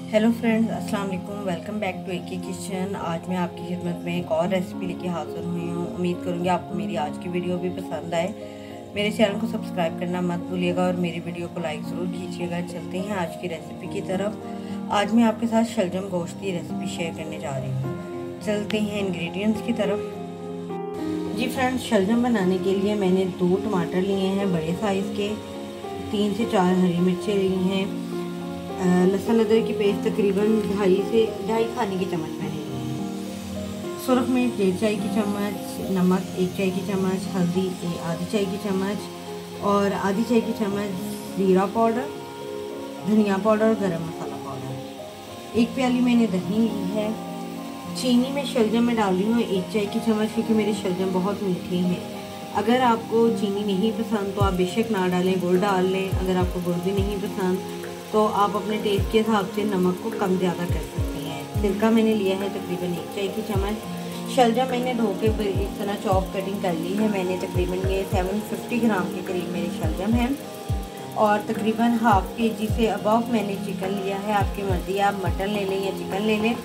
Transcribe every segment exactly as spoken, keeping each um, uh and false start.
Hello friends, अस्सलाम वालेकुम। Welcome back to A K kitchen. आज मैं आपकी खिदमत में एक और रेसिपी लेके हाजिर हुई हूँ। उम्मीद करूँगी आपको मेरी आज की वीडियो भी पसंद आए। मेरे चैनल को सब्सक्राइब करना मत भूलिएगा और मेरी वीडियो को लाइक ज़रूर कीजिएगा। चलते हैं आज की रेसिपी की तरफ। आज मैं आपके साथ शलजम गोश्त की रेसिपी शेयर करने जा रही हूँ। चलते हैं इंग्रेडिएंट्स की तरफ। जी फ्रेंड्स, शलजम बनाने के लिए मैंने दो टमाटर लिए हैं बड़े साइज़ के, तीन से चार हरी मिर्चें ली हैं, लहसुन अदरक की पेस्ट तकरीबन ढाई से ढाई खाने के चम्मच मैंने लिए हैं, सुरख मिर्च डेढ़ चाय की चम्मच, नमक एक चाय की चम्मच, हल्दी एक आधी चाय की चम्मच और आधी चाय की चम्मच जीरा पाउडर, धनिया पाउडर और गरम मसाला पाउडर। एक प्याली मैंने दही ली है। चीनी में शलजम में डाल रही हूँ एक चाय की चम्मच, क्योंकि मेरे शलजम बहुत मीठे हैं। अगर आपको चीनी नहीं पसंद तो आप बेशक ना डालें, गुड़ डाल लें। अगर आपको गुड़ भी नहीं पसंद तो आप अपने टेस्ट के हिसाब से नमक को कम ज़्यादा कर सकते हैं। सिरका मैंने लिया है तकरीबन एक चाय की चम्मच। शलजम मैंने धो के इस तरह चॉप कटिंग कर ली है। मैंने तकरीबन ये सात सौ पचास ग्राम के करीब मेरे शलजम हैं और तकरीबन हाफ के जी से अबव मैंने चिकन लिया है। आपकी मर्ज़ी, आप मटन ले लें या चिकन ले लें।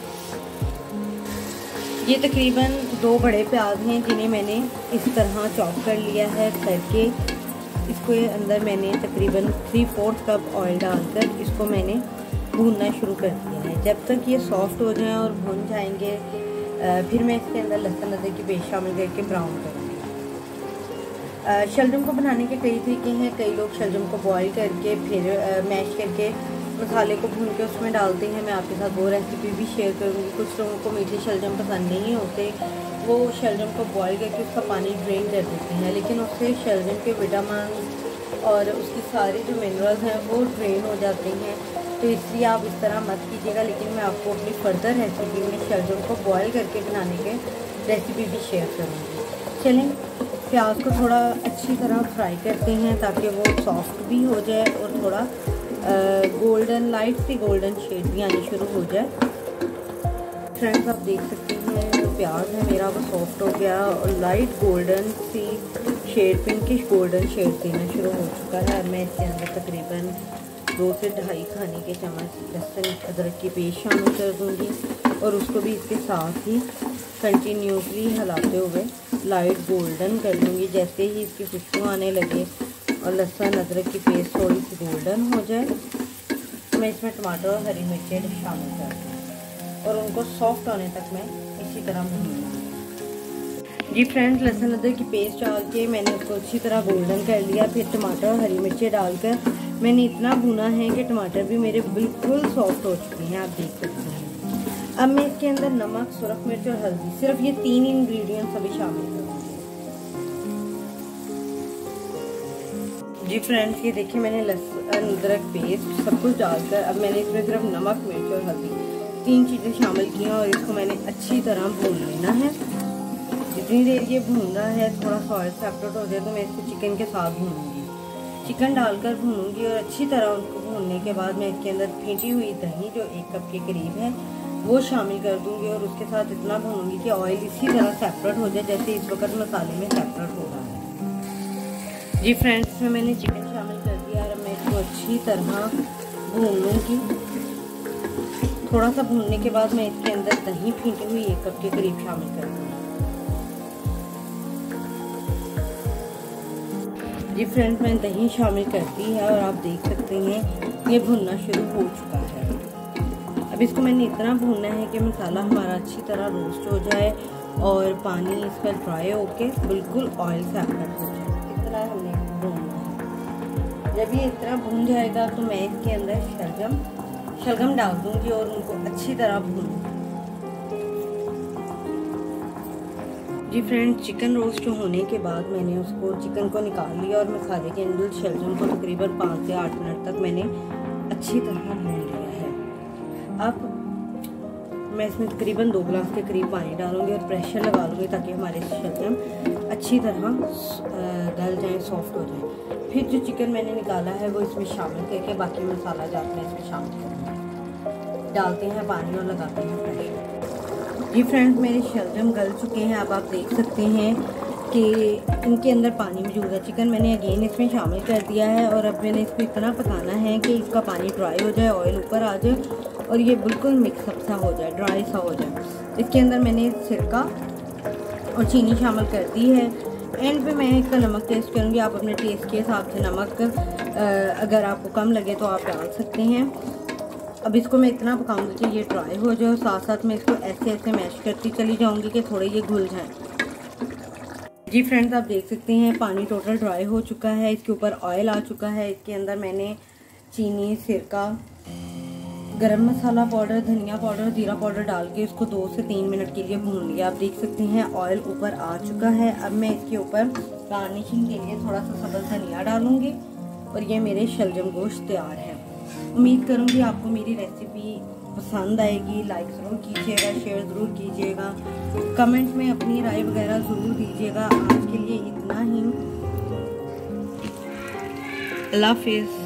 ये तकरीबन दो बड़े प्याज हैं जिन्हें मैंने इस तरह चॉप कर लिया है करके। इसको अंदर मैंने तकरीबन थ्री फोर्थ कप ऑयल डालकर इसको मैंने भूनना शुरू कर दिया है। जब तक ये सॉफ्ट हो जाए और भून जाएंगे, फिर मैं इसके अंदर लहसुन अदरक की पेस्ट शामिल करके ब्राउन करूँगी। शलजम को बनाने के कई तरीके हैं। कई लोग शलजम को बॉईल करके फिर मैश करके मसाले को भून के उसमें डालते हैं। मैं आपके साथ वो रेसिपी भी शेयर करूँगी। कुछ लोगों को मीठे शलजम पसंद नहीं होते, वो शलजम को बॉईल करके उसका पानी ड्रेन कर देते हैं, लेकिन उससे शलजम के विटामिन और उसकी सारी जो मिनरल्स हैं वो ड्रेन हो जाते हैं। तो इसलिए आप इस तरह मत कीजिएगा। लेकिन मैं आपको अपनी फर्दर रेसिपी में शलजम को बॉईल करके बनाने के रेसिपी भी शेयर करूँगी। चलें, प्याज को थोड़ा अच्छी तरह फ्राई करते हैं ताकि वो सॉफ्ट भी हो जाए और थोड़ा गोल्डन लाइट सी गोल्डन शेड भी आनी शुरू हो जाए। फ्रेंड्स, आप देख सकते हैं जो प्याज है मेरा वो सॉफ्ट हो गया और लाइट गोल्डन सी शेड, पिंकिश गोल्डन शेड देना शुरू हो चुका है। अब मैं इसके अंदर तकरीबन दो से ढाई खाने के चम्मच लहसुन अदरक की पेस्ट शामिल कर दूंगी और उसको भी इसके साथ ही कंटिन्यूसली हिलाते हुए लाइट गोल्डन कर लूँगी। जैसे ही इसकी खुशबू आने लगे और लहसुन अदरक की पेस्ट थोड़ी सी गोल्डन हो जाए तो मैं इसमें टमाटर और हरी मिर्चें शामिल कर दूँ और उनको सॉफ्ट होने तक मैं इसी तरह भूनूंगी। जी फ्रेंड्स, लहसुन अदरक की पेस्ट डाल के मैंने उसको अच्छी तरह गोल्डन कर लिया। फिर टमाटर और हरी मिर्चें डालकर मैंने इतना भुना है कि टमाटर भी मेरे बिल्कुल सॉफ्ट हो चुके हैं, आप देख सकते हैं। अब मैं इसके अंदर नमक, सुरख मिर्च और हल्दी, सिर्फ ये तीन इंग्रेडिएंट्स अभी शामिल करूँगी। जी फ्रेंड्स, ये देखिए मैंने लहसुन अदरक पेस्ट सब कुछ डालकर अब मैंने इसमें सिर्फ नमक, मिर्च और हल्दी तीन चीज़ें शामिल की हैं और इसको मैंने अच्छी तरह भून लेना है। जितनी देर ये भून रहा है, थोड़ा सा ऑयल सेपरेट हो जाए तो मैं इसको चिकन के साथ भूनूंगी। चिकन डालकर भूनूंगी और अच्छी तरह उनको भूनने के बाद मैं इसके अंदर फेंटी हुई दही जो एक कप के करीब है वो शामिल कर दूंगी और उसके साथ इतना भूनूंगी कि ऑयल इसी तरह सेपरेट हो जाए जैसे इस वक्त मसाले में सेपरेट हो रहा है। जी फ्रेंड्स, इसमें मैंने चिकन शामिल कर दिया और मैं इसको अच्छी तरह भून लूँगी। थोड़ा सा भूनने के बाद मैं इसके अंदर दही फेंटी हुई एक कप के करीब शामिल कर दूँगी। जी फ्रेंड्स, मैंने दही शामिल कर दी है और आप देख सकते हैं ये भुनना शुरू हो चुका है। अब इसको मैंने इतना भूनना है कि मसाला हमारा अच्छी तरह रोस्ट हो जाए और पानी इसका ड्राई होके बिल्कुल ऑयल सेपरेट हो जाए। इतना हमने भूनना है। जब ये इतना भून जाएगा तो मैं इसके अंदर शलजम शलगम डाल दूंगी और उनको अच्छी तरह भूनूंगी। जी फ्रेंड्स, चिकन रोस्ट होने के बाद मैंने उसको चिकन को निकाल लिया और मसाले के अंदर शलजम को तकरीबन पाँच से आठ मिनट तक मैंने अच्छी तरह भून लिया है। अब मैं इसमें तकरीबन दो गिलास के करीब पानी डालूंगी और प्रेशर लगा लूँगी ताकि हमारे शलजम अच्छी तरह गल जाए, सॉफ्ट हो जाए। फिर जो चिकन मैंने निकाला है वो इसमें शामिल करके बाकी मसाला जात में इसमें शामिल करूँगी। डालते हैं पानी और लगाते हैं प्रेशर। जी फ्रेंड्स, मेरे शलजम गल चुके हैं। अब आप देख सकते हैं कि इनके अंदर पानी मौजूद है। चिकन मैंने अगेन इसमें शामिल कर दिया है और अब मैंने इसको इतना पकाना है कि इसका पानी ड्राई हो जाए, ऑयल ऊपर आ जाए और ये बिल्कुल मिक्सअप सा हो जाए, ड्राई सा हो जाए। इसके अंदर मैंने सिरका और चीनी शामिल कर दी है। एंड पे मैं इसका नमक टेस्ट करूँगी। आप अपने टेस्ट के हिसाब से नमक अगर आपको कम लगे तो आप डाल सकते हैं। अब इसको मैं इतना पकाऊंगी कि ये ड्राई हो जाए, साथ साथ मैं इसको ऐसे ऐसे मैश करती चली जाऊंगी कि थोड़े ये घुल जाएं। जी फ्रेंड्स, आप देख सकते हैं पानी टोटल ड्राई हो चुका है, इसके ऊपर ऑयल आ चुका है। इसके अंदर मैंने चीनी, सिरका, गरम मसाला पाउडर, धनिया पाउडर, जीरा पाउडर डाल के इसको दो से तीन मिनट के लिए भून लिया। आप देख सकते हैं ऑयल ऊपर आ चुका है। अब मैं इसके ऊपर गार्निशिंग के लिए थोड़ा सा सब्ज़ धनिया डालूंगी और ये मेरे शलजम गोश्त तैयार है। उम्मीद करूंगी आपको मेरी रेसिपी पसंद आएगी। लाइक ज़रूर कीजिएगा, शेयर ज़रूर कीजिएगा, कमेंट में अपनी राय वगैरह ज़रूर दीजिएगा। आज के लिए इतना ही। अल्लाह हाफिज़।